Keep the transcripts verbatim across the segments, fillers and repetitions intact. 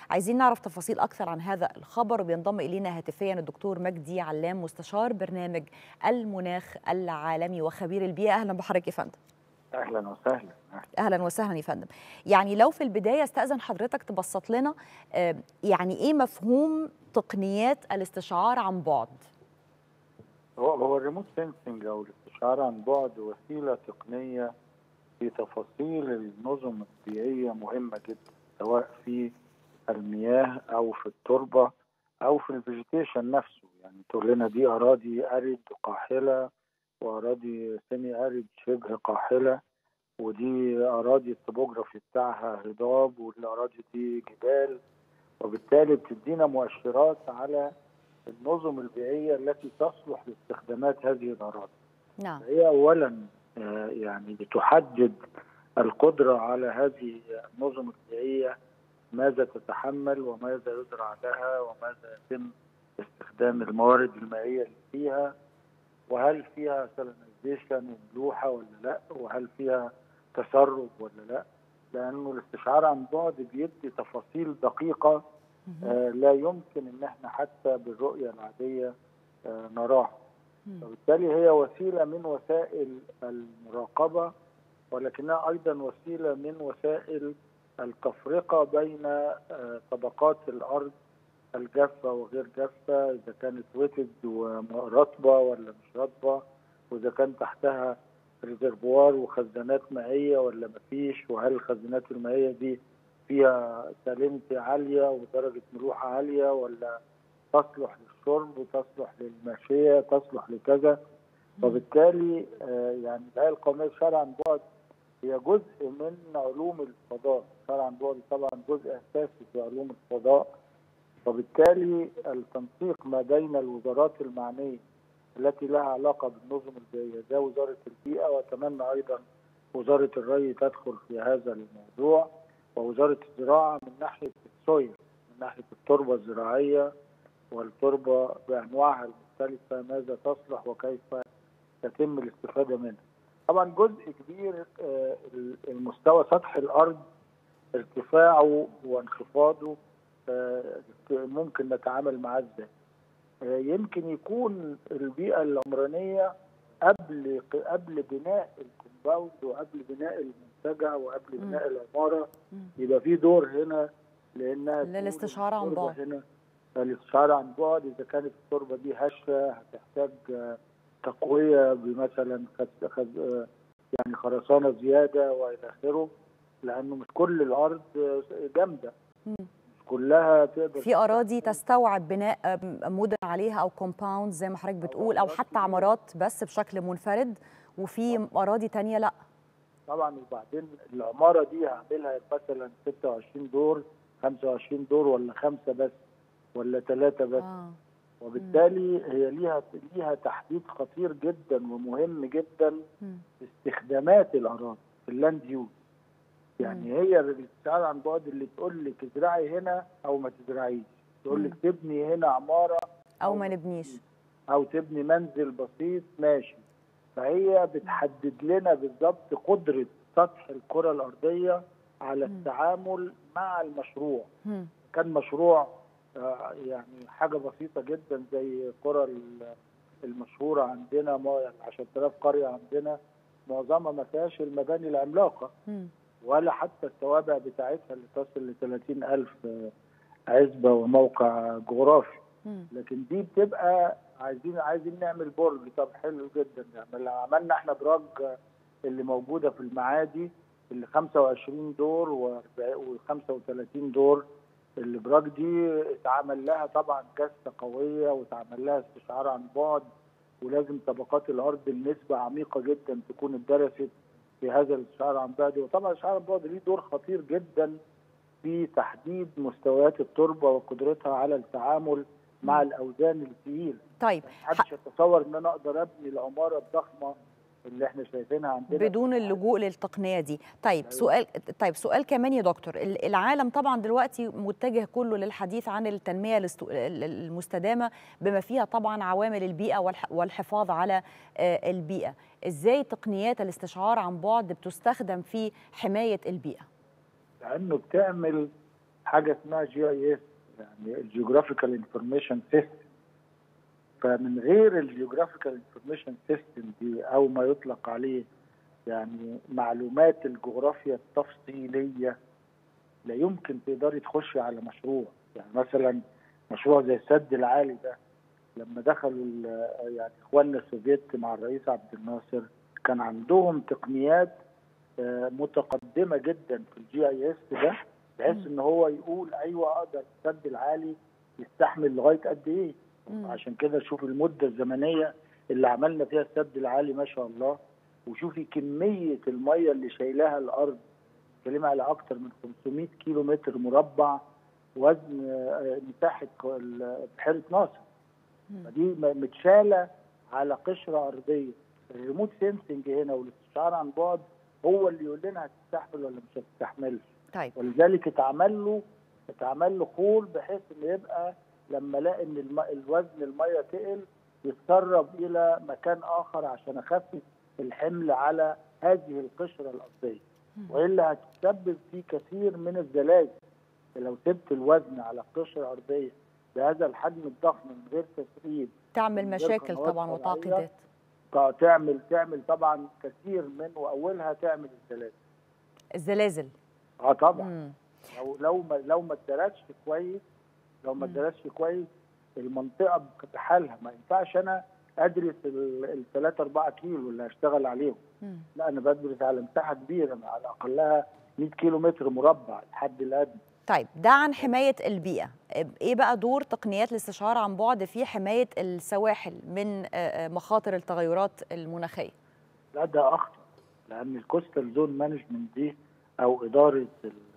عايزين نعرف تفاصيل أكثر عن هذا الخبر، وبينضم إلينا هاتفيا الدكتور مجدي علام مستشار برنامج المناخ العالمي وخبير البيئة. أهلا بحضرتك يا فندم. أهلا وسهلا. أهلا وسهلا يا فندم. يعني لو في البداية استأذن حضرتك تبسط لنا يعني إيه مفهوم تقنيات الاستشعار عن بعد؟ هو هو الريموت سينسنج أو الاستشعار عن بعد وسيلة تقنية في تفاصيل النظم البيئية مهمة جدا، سواء في المياه أو في التربة أو في الفيجيتيشن نفسه. يعني تقول لنا دي أراضي أريد قاحلة، وأراضي سيمي أريد شبه قاحلة، ودي أراضي الطبوغرافي بتاعها هضاب، والأراضي دي جبال، وبالتالي بتدينا مؤشرات على النظم البيئية التي تصلح لاستخدامات هذه الأراضي. نعم. هي أولا يعني بتحدد القدرة على هذه النظم البيئية، ماذا تتحمل وماذا يزرع لها وماذا يتم استخدام الموارد المائية اللي فيها، وهل فيها سالينيزيشن وملوحة ولا لا، وهل فيها تسرب ولا لا، لأنه الاستشعار عن بعد بيدي تفاصيل دقيقة آه لا يمكن ان احنا حتى بالرؤية العادية آه نراها. وبالتالي هي وسيلة من وسائل المراقبة، ولكنها ايضا وسيلة من وسائل التفرقة بين آه طبقات الارض الجافة وغير جافة، اذا كانت ويتد ورطبة ولا مش رطبة، واذا كان تحتها ريزرفوار وخزانات مائية ولا مفيش، وهل الخزانات المائية دي فيها سالينيتي عالية ودرجة ملوحة عالية، ولا تصلح للشرب وتصلح للماشية تصلح لكذا. وبالتالي يعني الهيئة القومية للشعر عن بعد هي جزء من علوم الفضاء. الشعر عن بعد طبعا جزء أساسي في علوم الفضاء، وبالتالي التنسيق ما بين الوزارات المعنية التي لها علاقة بالنظم البيئية زي وزارة البيئة، وأتمنى أيضا وزارة الري تدخل في هذا الموضوع، ووزارة الزراعة من ناحية السويل، من ناحية التربة الزراعية والتربة بأنواعها المختلفة، ماذا تصلح وكيف يتم الاستفادة منها. طبعا جزء كبير المستوى سطح الأرض ارتفاعه وانخفاضه ممكن نتعامل معاه ازاي. يمكن يكون البيئة العمرانية قبل قبل بناء الكومباوند وقبل بناء المنتجع وقبل بناء العمارة يبقى في دور هنا، لأنها للاستشعار عن بعد. هنا الاستشعار عن بعد إذا كانت التربة دي هشة هتحتاج تقوية بمثلا يعني خرسانة زيادة وإلى آخره، لأنه مش كل الأرض جامدة، كلها تقدر. في اراضي تستوعب بناء مدن عليها او كومباوند زي ما حضرتك بتقول، او حتى عمارات بس بشكل منفرد، وفي اراضي تانية لا. طبعا. وبعدين العماره دي هعملها مثلا ستة وعشرين دور، خمسة وعشرين دور، ولا خمسه بس، ولا ثلاثه بس. آه. وبالتالي هي ليها ليها تحديد خطير جدا ومهم جدا في استخدامات الاراضي في اللاند يوز. يعني هي الاستشعار عن بعد اللي تقول لك ازرعي هنا او ما تزرعيش، تقول لك تبني هنا عماره او, أو ما نبنيش، او تبني منزل بسيط ماشي. فهي بتحدد لنا بالظبط قدره سطح الكره الارضيه على التعامل مع المشروع. كان مشروع يعني حاجه بسيطه جدا زي القرى المشهوره عندنا، عشرة آلاف قريه عندنا، معظمها ما فيهاش المباني العملاقه ولا حتى التوابع بتاعتها اللي تصل ل ثلاثين ألف عزبة وموقع جغرافي. لكن دي بتبقى عايزين عايزين نعمل برج. طب حلو جدا، يعني عملنا احنا براج اللي موجودة في المعادي اللي خمسة وعشرين دور وخمسة وثلاثين دور. البراج دي اتعمل لها طبعا كاسة قوية واتعمل لها استشعار عن بعد، ولازم طبقات الأرض النسبة عميقة جدا تكون اتدرست في هذا الاستشعار عن بعد. وطبعا الاستشعار عن بعد ليه دور خطير جدا في تحديد مستويات التربه وقدرتها على التعامل مع الاوزان الثقيله. طيب محدش يتصور ان انا اقدر ابني العماره الضخمه اللي احنا شايفينها عندنا بدون اللجوء للتقنيه دي. طيب سؤال طيب سؤال كمان يا دكتور، العالم طبعا دلوقتي متجه كله للحديث عن التنميه المستدامه بما فيها طبعا عوامل البيئه والحفاظ على البيئه. ازاي تقنيات الاستشعار عن بعد بتستخدم في حمايه البيئه؟ لانه بتعمل حاجه اسمها جي اي اس، يعني الجيوغرافيكال انفورميشن سيستم. فمن غير الجيوغرافيكال انفورميشن سيستم دي، او ما يطلق عليه يعني معلومات الجغرافيا التفصيليه، لا يمكن تقدري تخشي على مشروع. يعني مثلا مشروع زي السد العالي ده، لما دخلوا يعني اخواننا السوفيت مع الرئيس عبد الناصر، كان عندهم تقنيات متقدمه جدا في الجي اي اس ده، بحيث ان هو يقول ايوه اقدر السد العالي يستحمل لغايه قد ايه. عشان كده شوف المده الزمنيه اللي عملنا فيها السد العالي ما شاء الله، وشوفي كميه الميه اللي شايلاها الارض، كلمة على اكثر من خمسمائة كيلو متر مربع وزن مساحه بحيره ناصر. فدي متشاله على قشره ارضيه. الريموت سينسنج هنا والاستشعار عن بعد هو اللي يقول لنا هتستحمل ولا مش هتستحملش. طيب. ولذلك اتعمل له اتعمل له خول، بحيث انه يبقى لما الاقي ان الم... الوزن الميه تقل يتسرب الى مكان اخر عشان اخفف الحمل على هذه القشره الارضيه، والا هتسبب في كثير من الزلازل. لو سبت الوزن على قشره ارضيه بهذا الحجم الضخم من غير تسريب تعمل مشاكل طبعا وتعقيدات، تعمل تعمل طبعا كثير من، واولها تعمل الزلازل. الزلازل اه طبعا. مم. لو لو ما لو ما اتدرسش كويس لو ما اتدرسش كويس المنطقه بحالها. ما ينفعش انا ادرس الثلاثة أربعة كيلو اللي هشتغل عليهم. مم. لا، انا بدرس على مساحه كبيره، على اقلها مئة كيلو متر مربع الحد الادنى. طيب، ده عن حمايه البيئه. ايه بقى دور تقنيات الاستشعار عن بعد في حمايه السواحل من مخاطر التغيرات المناخيه؟ لا، ده اخطر، لان الكوستال زون مانجمنت دي او اداره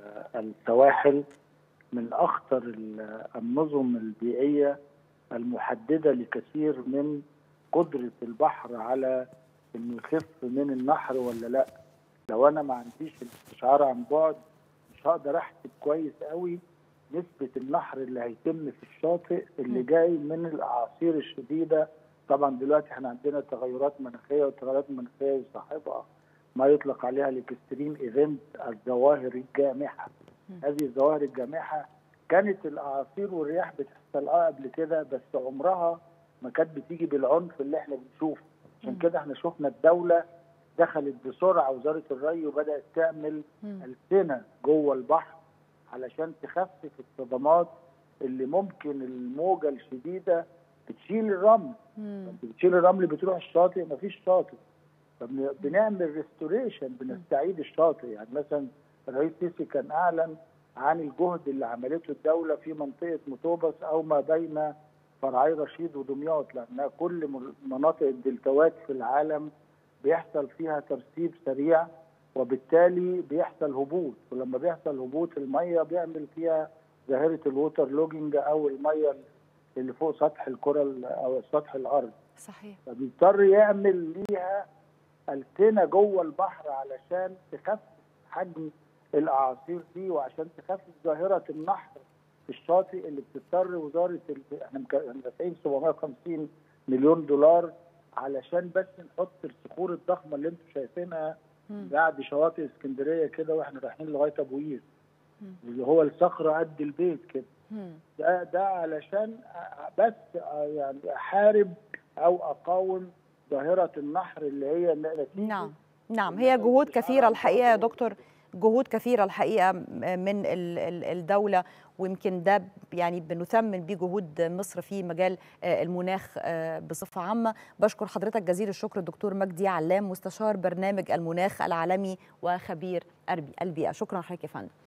السواحل من اخطر النظم البيئيه المحدده لكثير من قدره البحر على انه يخف من النحر ولا لا. لو انا ما عنديش الاستشعار عن بعد مش هقدر احسب كويس قوي نسبه النحر اللي هيتم في الشاطئ اللي جاي من الاعاصير الشديده. طبعا دلوقتي احنا عندنا تغيرات مناخيه، والتغيرات المناخيه يصاحبها ما يطلق عليها الاكستريم ايفنت، الظواهر الجامحه. هذه الظواهر الجامحه كانت الاعاصير والرياح بتحصل اه قبل كده، بس عمرها ما كانت بتيجي بالعنف اللي احنا بنشوفه. عشان كده احنا شفنا الدوله دخلت بسرعه، وزاره الري، وبدات تعمل ألسنة جوه البحر علشان تخفف الصدمات اللي ممكن الموجه الشديده بتشيل الرمل. بتشيل الرمل بتروح الشاطئ، مفيش شاطئ. فبنعمل ريستوريشن، بنستعيد الشاطئ. يعني مثلا الرئيس السيسي كان اعلن عن الجهد اللي عملته الدوله في منطقه مطوبس او ما بين فرعي رشيد ودمياط، لانها كل مناطق الدلتاوات في العالم بيحصل فيها ترسيب سريع، وبالتالي بيحصل هبوط. ولما بيحصل هبوط الميه بيعمل فيها ظاهره الووتر لوجينج، او الميه اللي فوق سطح الكره او سطح الارض. صحيح. فبيضطر يعمل ليها ألسنة جوه البحر علشان تخفف حجم الاعاصير دي، وعشان تخفف ظاهره النحر في الشاطئ اللي بتضطر وزاره ال... احنا دافعين سبعمائة وخمسين مليون دولار علشان بس نحط الصخور الضخمه اللي انتم شايفينها بعد شواطئ اسكندريه كده، واحنا رايحين لغايه ابو قير، اللي هو الصخره قد البيت كده. ده ده علشان بس يعني احارب او اقاوم ظاهره النحر اللي هي نتيجه. نعم نعم، هي جهود كثيره الحقيقه يا دكتور، جهود كثيره الحقيقه من الدوله، ويمكن ده يعني بنثمن بيه جهود مصر في مجال المناخ بصفه عامه. بشكر حضرتك جزيل الشكر الدكتور مجدي علام، مستشار برنامج المناخ العالمي وخبير البيئه. شكرا لحضرتك يا فندم.